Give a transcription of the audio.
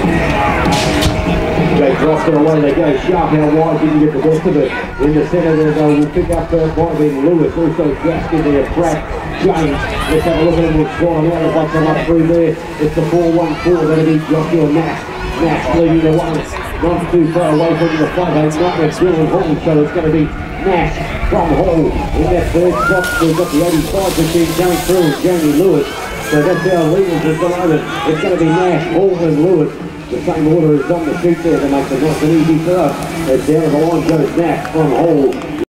They dropped it away, they go sharp out wide, didn't get the best of it. In the centre there though, we'll pick up might have been Lewis, also Jack in there, Pratt, James. Let's have a look at him, we'll squad him out as they come up through there. It's the 4-1-4, that'll be Joshua Nash. Nash leading the one, not too far away from the front, not with Dylan Hall, so it's going to be Nash from Hall. In that third spot, we've got the 85 machine going through, Jamie Lewis. So that's our leaders at the moment. It's going to be Nash, Hall and Lewis. The same order is on the sheet there to make it nice and easy for us. As down the line goes Nash from Hall.